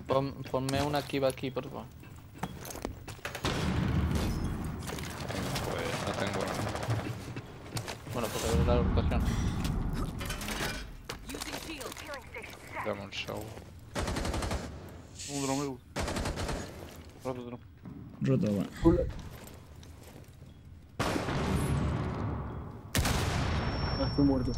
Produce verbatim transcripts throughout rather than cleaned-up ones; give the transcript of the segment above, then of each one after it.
Pon, ponme una kiva aquí, por favor. Pues no tengo nada. Bueno, pues a ver la rotación. Dame un show. Un drone. Roto drone. Roto, va. Ah, estoy muerto.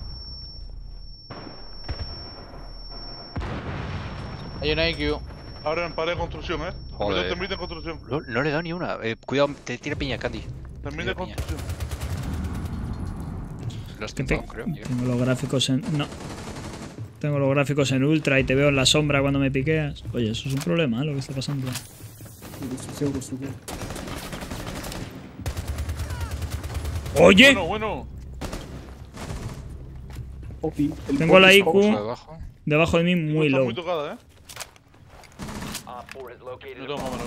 Hay una I Q. Ahora en pared de construcción, eh. Joder. Termina de construcción. No, no le he dado ni una. Eh, cuidado, te tira piña, Candy. Termina de Tira piña. construcción. Lo has Que te- tumbado, creo. tío. tengo los gráficos en... No. Tengo los gráficos en ultra y te veo en la sombra cuando me piqueas. Oye, eso es un problema, ¿eh? Lo que está pasando. Construcción, construcción. ¡Oye! Bueno, bueno. Opi, el Tengo la bot I está- Q Uso debajo. debajo de mí muy Está low. muy tocada, eh. No tengo más o menos.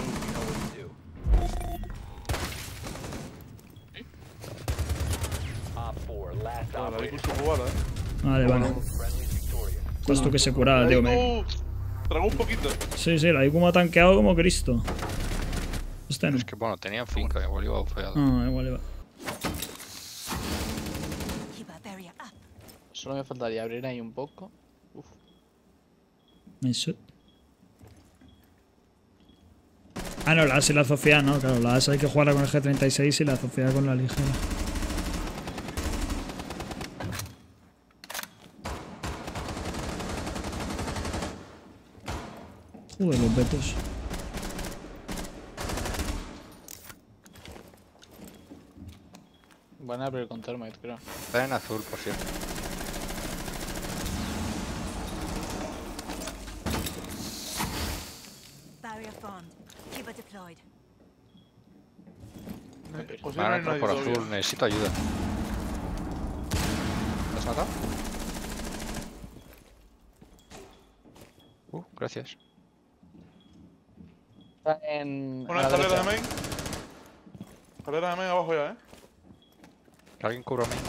Ah, la vi con su bala, eh. Vale, vale. Estás tú que se curaba, tío. Me... Uh, Tragó un poquito. Sí, sí, la I Q me ha tanqueado como Cristo. Este no. Es que bueno, tenía finca, igual iba bufeado. Ah, igual iba. Solo me faltaría abrir ahí un poco. Uf. Nice shot. Ah, no, la A S y la Sofía no, claro. La A S hay que jugarla con el G treinta y seis y la Sofía con la ligera. Joder, los betos. Van a abrir con Termite, creo. Está en azul, por cierto. Barrier formed. Kiba deployed. Pues Van a no hay entrar nadie por todavía. azul, necesito ayuda. ¿Lo has matado? Uh, gracias. Está en. Una a la escalera de derecha. main. Escalera de main abajo ya, eh. Que alguien cubra a mí.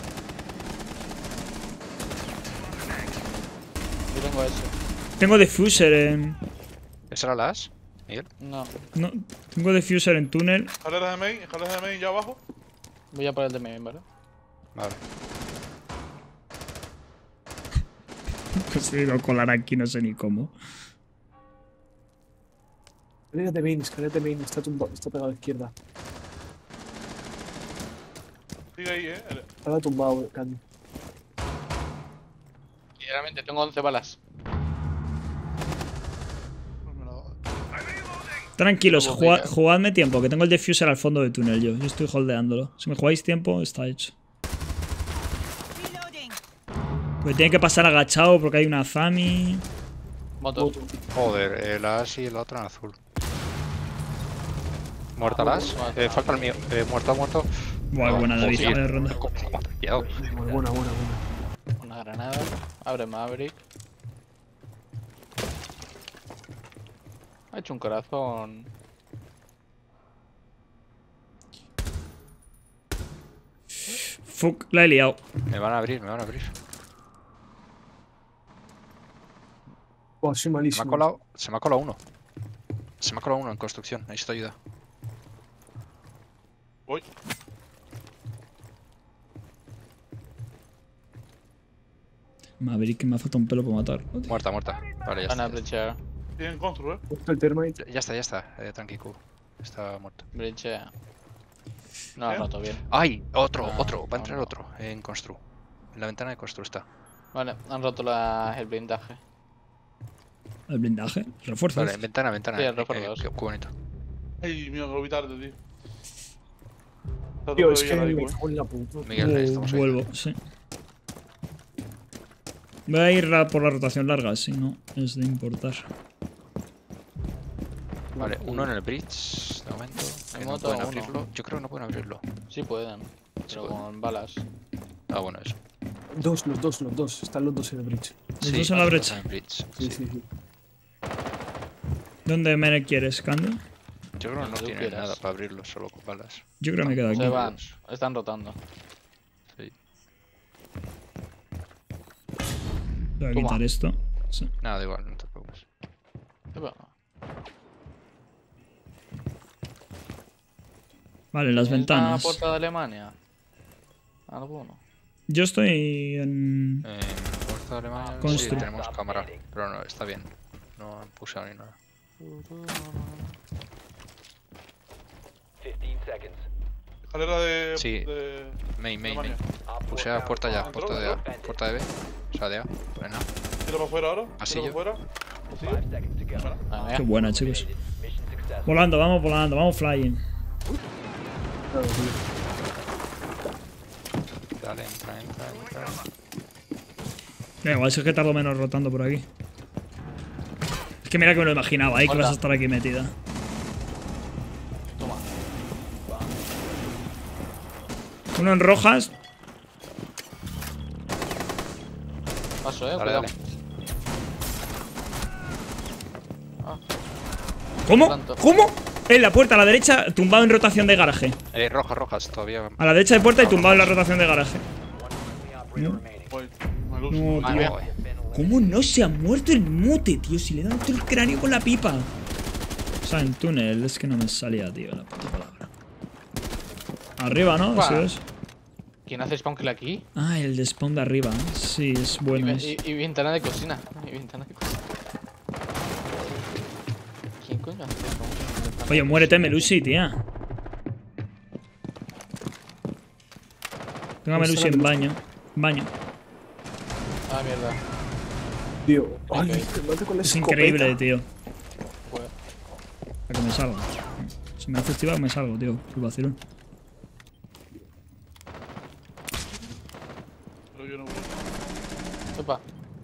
Yo tengo eso. Tengo diffuser en... ¿Esa era la as? Miguel. No. No, tengo diffuser en túnel. Escalera de main, escalera de main ya abajo. Voy a por el de main, ¿vale? Vale. He conseguido colar aquí, no sé ni cómo. Escalera de main, escalera de main. Está, tumba, está pegado a la izquierda. Sigue ahí, eh. Está tumbado, Candy. Literalmente tengo once balas. Pues me la doy. Tranquilos, Como jugad- venga. jugadme tiempo, que tengo el diffuser al fondo del túnel yo. Yo estoy holdeándolo. Si me jugáis tiempo, está hecho. Reloading. Porque tiene que pasar agachado porque hay una Zami. Motos. Joder, el as y el otro en azul. ¿Muerta la as? muerto. Eh, falta el mío. Eh, muerto, muerto. Buah, No, buena nariz joder. de ronda. ¿Cómo me ha pillado? Buena, buena, buena. buena. Una granada. Abre Maverick. Ha hecho un corazón. Fuck, la he liado. Me van a abrir, me van a abrir. Buah, soy Se me ha malísimo. colado, se me ha colado uno. Se me ha colado uno en construcción. Necesito ayuda. Voy. Maverick, que me ha faltado un pelo para matar. Muerta, muerta. Vale, ya Van a está. brechear. Tienen constru, eh. Justo el termite. Ya, ya está, ya está. Eh, tranqui, Q. Está muerto. Brechea. No, ha ¿Eh? roto bien. ¡Ay! Otro, No, otro. Va a no, entrar no. otro. En constru. En la ventana de constru está. Vale, han roto la, el blindaje. El blindaje. Refuerzos. Vale, ventana, ventana. Sí, Eh, refuerzos. qué, qué bonito. Ay, mío, que lo vi tarde, tío. Está Tío, es que todavía la me I Q, eh. cago en la puta. Miguel, Uh, estamos ahí. vuelvo, sí. Voy a ir a por la rotación larga, si no es de importar. Vale, uno en el bridge. De momento. Que En no moto, pueden uno. abrirlo. Yo creo que no pueden abrirlo. Sí pueden. Pero pueden. con balas. Ah, bueno, eso. Dos, los dos, los dos. Están los dos en el bridge. Los dos en la los brecha. en el bridge. Sí, Sí. sí, sí. ¿Dónde me quieres, Cando? Yo creo que no Donde tú tiene quieras. nada para abrirlo, solo con balas. Yo creo que me quedo aquí. Se van. Están rotando. Sí. Voy a Toma. quitar esto. Sí. Nada, da igual, no te preocupes. Epa. Vale, las ¿Tenéis la ventanas. puerta de Alemania? ¿Alguno? Yo estoy en... En Fuerza de Alemania sí Constru. tenemos cámara, pero no, está bien. No han pusado ni nada. Escalera de. Sí. de Main, main, main. Alemania. Puse a puerta ya, ¿Entró, puerta de A. entró? Puerta de B. O sea, de A. Buena. Tira para afuera ahora. Pasillo. Tira para afuera. Pasillo. Bueno, Ah, Qué mira. buena, chicos. Volando, vamos volando, vamos flying. Claro, tío. Dale, entra, entra, entra. Venga, igual si es que tardo menos rotando por aquí. Es que mira que me lo imaginaba, ahí que Hola. vas a estar aquí metida. Toma. Uno en rojas. Paso, eh. Dale, Cuidado. dale. Ah, ¿Cómo? Tanto. ¿Cómo? En la puerta a la derecha, tumbado en rotación de garaje. Eh, rojas, rojas, todavía. A la derecha de puerta y tumbado en la rotación de garaje. voy. Me lo No, uso. madre tío. mía. ¿Cómo no se ha muerto el mute, tío? Si le he dado todo el cráneo con la pipa. O sea, en túnel, es que no me salía, tío, la puta palabra. Arriba, ¿no? Buah. ¿Sí ves? ¿Quién hace spawn kill aquí? Ah, el de spawn de arriba. Sí, es Y, bueno. ve- es. y, y ventana de cocina. Y ventana de cocina. ¿Quién coño hace spawn kill? Ventana Oye, de muérete, cocina. Melusi, tía. Tengo a Melusi en baño. Baño. Ah, mierda. Tío, ay, Ok. te mato con la Es escopeta. increíble, tío. Joder. Para que me salga. Si me hace activar, me salgo, tío. El vacilón. Pero yo no voy. Opa.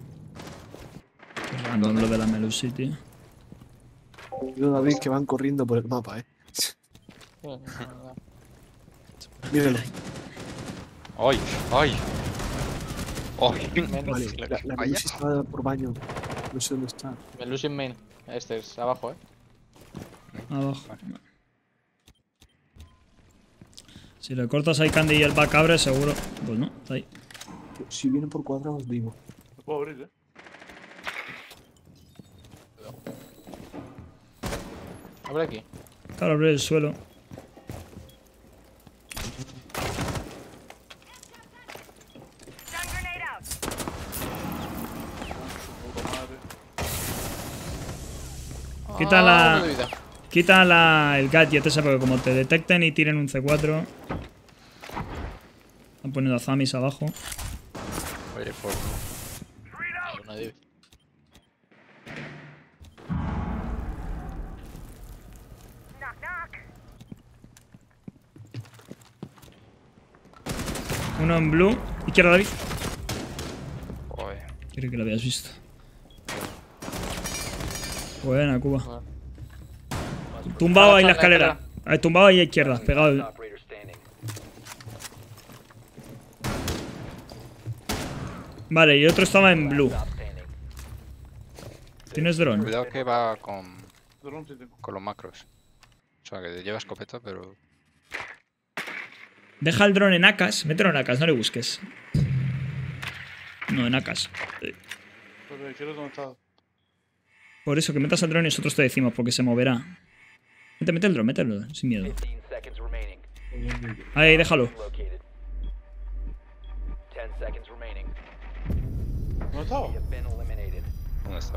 Es random lo de la Melusi, tío. Yo, David, que van corriendo por el mapa, eh. Eh, Míralo. ¡Ay! ¡Ay! ¡Ay! Vale, la, la Vaya. Melusi está por baño. No sé dónde está. Me lose in main. Este es abajo, eh. Abajo. Si le cortas ahí Candy y el back abre, seguro. Pues no, está ahí. Tío, si vienen por cuadrados, vivo. Lo puedo abrir, eh. Abre aquí. Claro, abre el suelo. Puta madre. Quita Ah, la- uno de vida. Quita la, el gadget ese porque como te detecten y tiren un C cuatro. Están poniendo a Zamis abajo. Oye, por. Uno de vida. Uno en blue. Izquierda, David. Joder. Creo que lo habías visto. Buena, Cuba. Bueno. Tumbado ahí en la Está en la escalera. Ahí, tumbado ahí a izquierda, pegado. Vale, y otro estaba en blue. ¿Tienes drone? Cuidado que va con, Drone sí tengo. con los macros. O sea, que lleva escopeta, pero. Deja el drone en Akas. Mételo en Akas, no le busques. No, en Akas. Eh, Pero de izquierda, ¿dónde está? Por eso, que metas el drone y nosotros te decimos, porque se moverá. Mete, mete el drone, mételo, sin miedo. Ahí, déjalo. ¿Dónde estaba? ¿Dónde está?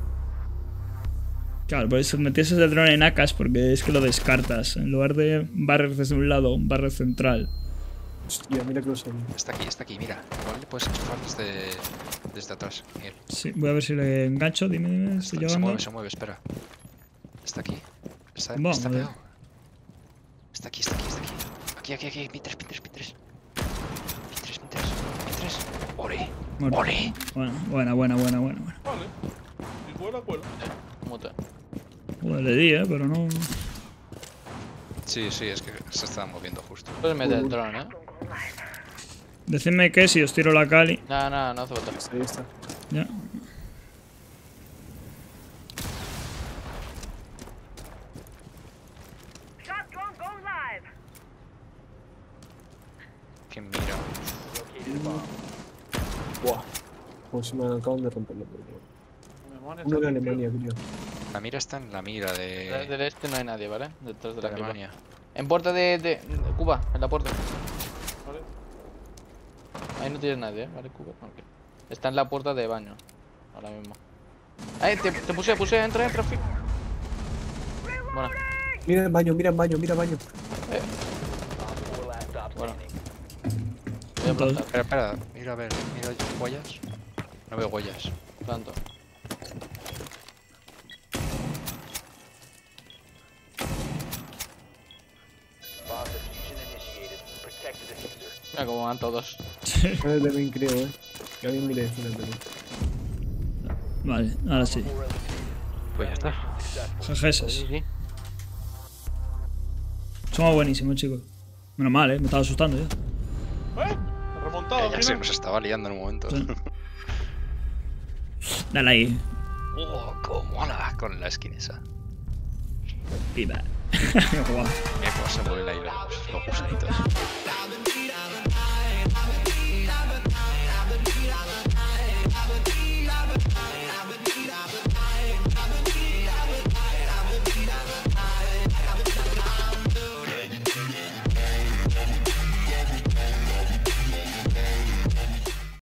Claro, por eso metieses el drone en Akas, porque es que lo descartas. En lugar de barrer desde un lado, un barrer central. Hostia, mira que lo sabía. Está aquí, está aquí, mira. Igual le puedes enchufar desde, desde atrás, Miguel. Sí, voy a ver si le engancho. Dime, dime, estoy Está- se llegando. mueve, se mueve, espera. Está aquí. Está, Vamos, está a ver. pegado. Está aquí, está aquí, está aquí. Aquí, aquí, aquí. Pin tres, pin tres, pin tres. Pin tres, pin tres, pin tres. ¡Ole! Muerto. ¡Ole! Buena, buena, buena, buena, buena. buena. Vale. Si cuela, cuela. Mute. Joder, le di, eh, pero no. Sí, sí, es que se estaba moviendo justo. Puedes meter el drone, eh. Decidme que si os tiro la Cali. No, no, no hace falta. Ahí está. Ya. ¿Quién mira? Buah. Pues me acaban de romperlo. Alemania Uno de está limpio. Alemania, creo. La mira está en la mira De- de, Del este no hay nadie, ¿vale? Detrás de de la pipa. Alemania. En puerta de, de, de Cuba, en la puerta. Vale. Ahí no tienes nadie, ¿eh? Vale, Cuba. Ok. Está en la puerta de baño. Ahora mismo. Ahí, te, te puse, puse, entra, entra, fi. Bueno, Mira el baño, mira el baño, mira el baño. bueno. Voy a plantar, Espera, espera, mira a ver, mira huellas. No veo huellas. planto. Mira cómo van todos. Es el de main, creo, eh. Que alguien mire decir el de main. Vale, ahora sí. Pues ya está. Jejeses. Sí, sí. Somos buenísimos, chicos. Menos mal, eh. Me estaba asustando ya. ¿Eh? Remontado Ya, al ya se final. nos estaba liando en un momento. Sí. Dale ahí. Oh, cómo mola con la skin esa. Pipa. Guau. Mira cómo se mueven ahí los, los gusanitos.